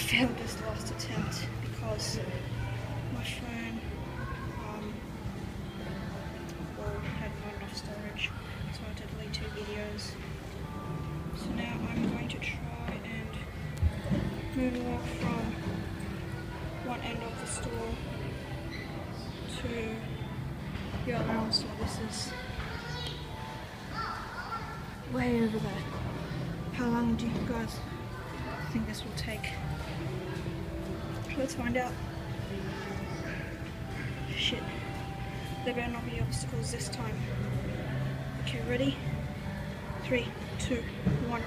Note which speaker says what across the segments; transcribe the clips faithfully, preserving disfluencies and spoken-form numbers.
Speaker 1: failed this last attempt because my phone um, well, had not enough storage, so I had to delete two videos. So now I'm going to try and moonwalk from one end of the store to the other one. So this is way over there. How long do you guys think this will take? Let's find out. Shit. There better not be obstacles this time. Okay, ready? Three, two, one.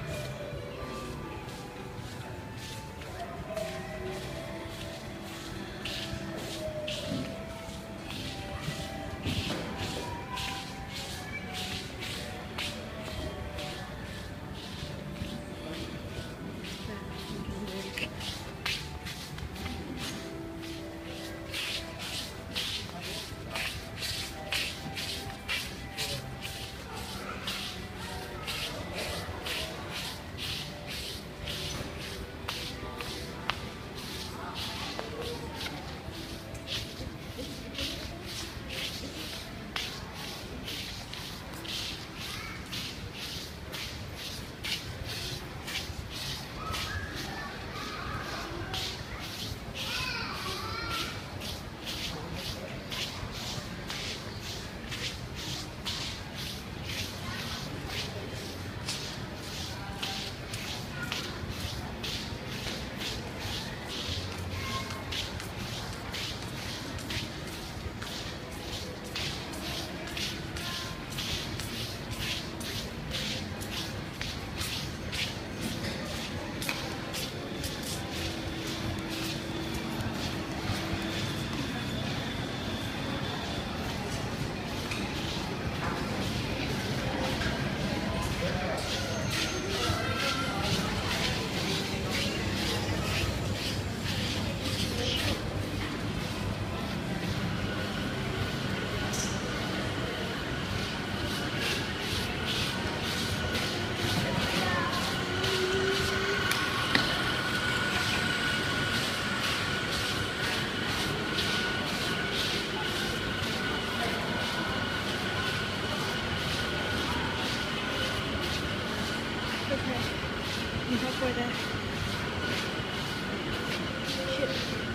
Speaker 1: Okay, I'm halfway there. Shit.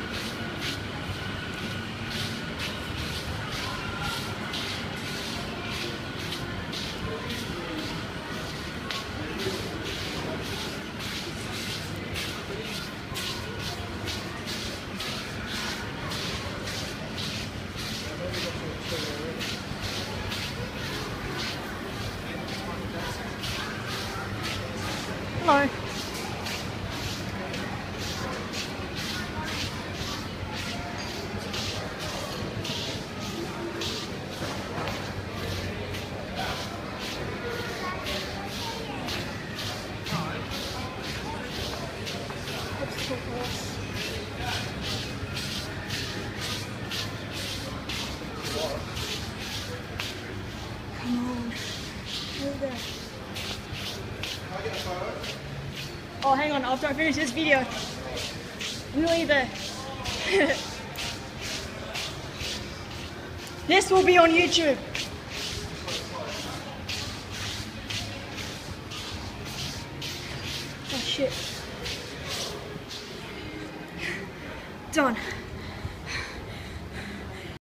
Speaker 1: Hello. Come on. Over there. Oh, hang on, after I finish this video, we'll either... This will be on YouTube. Oh shit. Done.